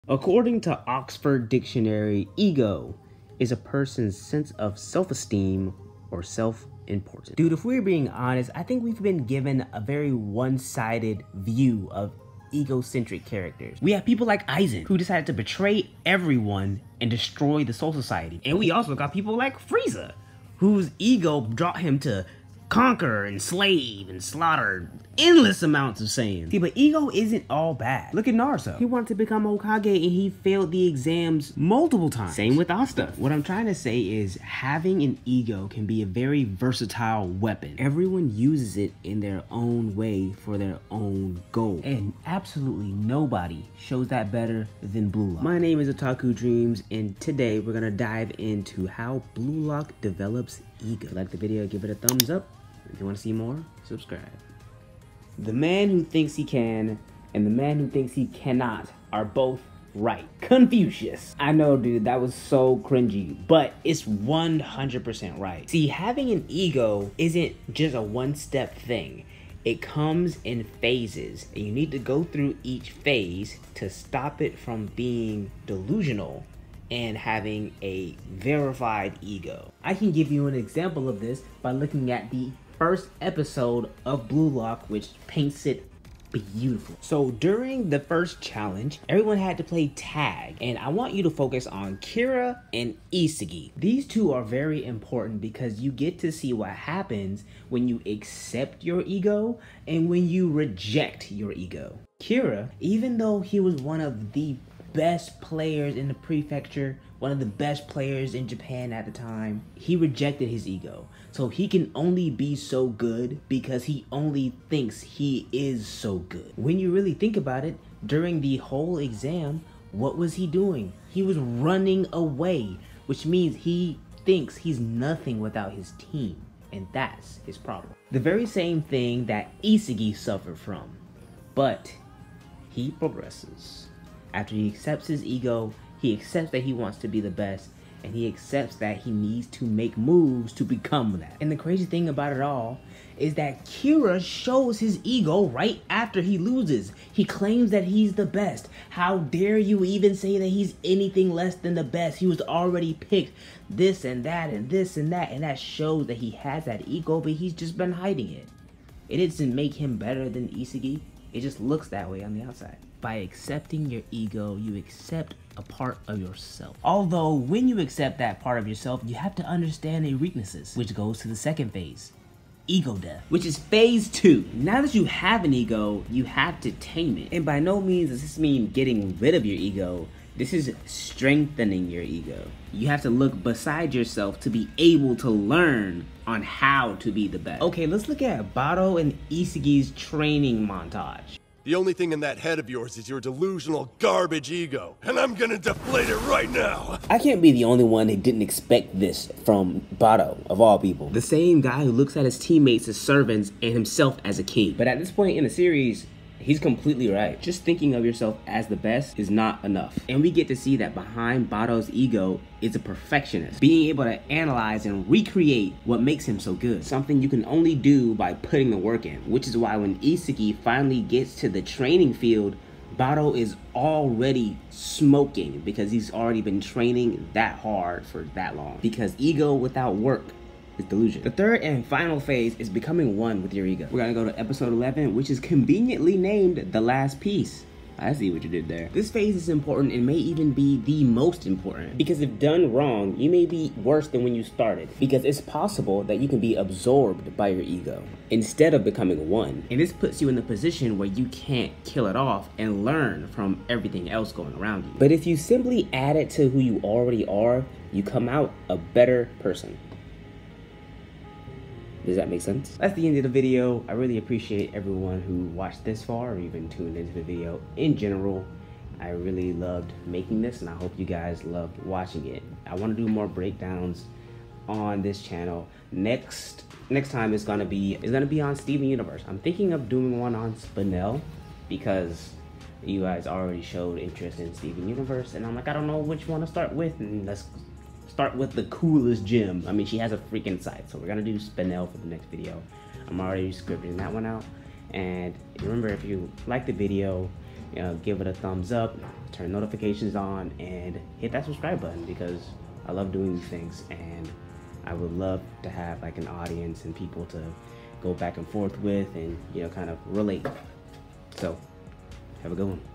According to Oxford Dictionary, ego is a person's sense of self-esteem or self-importance. Dude, if we're being honest, I think we've been given a very one-sided view of egocentric characters. We have people like Aizen, who decided to betray everyone and destroy the Soul Society. And we also got people like Frieza, whose ego brought him to conquer, enslave, and slaughter endless amounts of Saiyans. See, but ego isn't all bad. Look at Naruto. He wanted to become Hokage and he failed the exams multiple times. Same with Asta. What I'm trying to say is having an ego can be a very versatile weapon. Everyone uses it in their own way for their own goal. And absolutely nobody shows that better than Blue Lock. My name is Otaku Dreams, and today we're gonna dive into how Blue Lock develops ego. If you like the video, give it a thumbs up. If you want to see more, subscribe. The man who thinks he can and the man who thinks he cannot are both right. Confucius. I know, dude, that was so cringy, but it's 100% right. See, having an ego isn't just a one-step thing. It comes in phases, and you need to go through each phase to stop it from being delusional and having a verified ego. I can give you an example of this by looking at the first episode of Blue Lock, which paints it beautiful. So during the first challenge, everyone had to play tag, and I want you to focus on Kira and Isagi. These two are very important because you get to see what happens when you accept your ego and when you reject your ego. Kira, even though he was one of the best players in the prefecture, one of the best players in Japan at the time, he rejected his ego. So he can only be so good because he only thinks he is so good. When you really think about it, during the whole exam, what was he doing? He was running away, which means he thinks he's nothing without his team, and that's his problem. The very same thing that Isagi suffered from, but he progresses. After he accepts his ego, he accepts that he wants to be the best, and he accepts that he needs to make moves to become that. And the crazy thing about it all is that Kira shows his ego right after he loses. He claims that he's the best. How dare you even say that he's anything less than the best? He was already picked this and that and this and that, and that shows that he has that ego, but he's just been hiding it. It doesn't make him better than Isagi. It just looks that way on the outside. By accepting your ego, you accept a part of yourself. Although, when you accept that part of yourself, you have to understand your weaknesses, which goes to the second phase, ego death, which is phase 2. Now that you have an ego, you have to tame it. And by no means does this mean getting rid of your ego. This is strengthening your ego. You have to look beside yourself to be able to learn on how to be the best. Okay, let's look at Bato and Isagi's training montage. The only thing in that head of yours is your delusional garbage ego, and I'm gonna deflate it right now! I can't be the only one that didn't expect this from Bato, of all people. The same guy who looks at his teammates as servants and himself as a king. But at this point in the series, he's completely right. Just thinking of yourself as the best is not enough. And we get to see that behind Bato's ego is a perfectionist, being able to analyze and recreate what makes him so good. Something you can only do by putting the work in, which is why when Isagi finally gets to the training field, Bato is already smoking because he's already been training that hard for that long. Because ego without work is delusion. The third and final phase is becoming one with your ego. We're gonna go to episode 11, which is conveniently named The Last Piece. I see what you did there. This phase is important and may even be the most important, because if done wrong, you may be worse than when you started, because it's possible that you can be absorbed by your ego instead of becoming one. And this puts you in the position where you can't kill it off and learn from everything else going around you. But if you simply add it to who you already are, you come out a better person. Does that make sense? That's the end of the video. I really appreciate everyone who watched this far or even tuned into the video. In general, I really loved making this, and I hope you guys loved watching it. I want to do more breakdowns on this channel. Next time it's gonna be on Steven Universe. I'm thinking of doing one on Spinel because you guys already showed interest in Steven Universe, and I'm like, I don't know which one to start with, and let's start with the coolest gym. I mean, she has a freaking site, so we're gonna do Spinel for the next video. I'm already scripting that one out. And remember, if you like the video, give it a thumbs up, turn notifications on, and hit that subscribe button, because I love doing these things, and I would love to have like an audience and people to go back and forth with and kind of relate. So have a good one.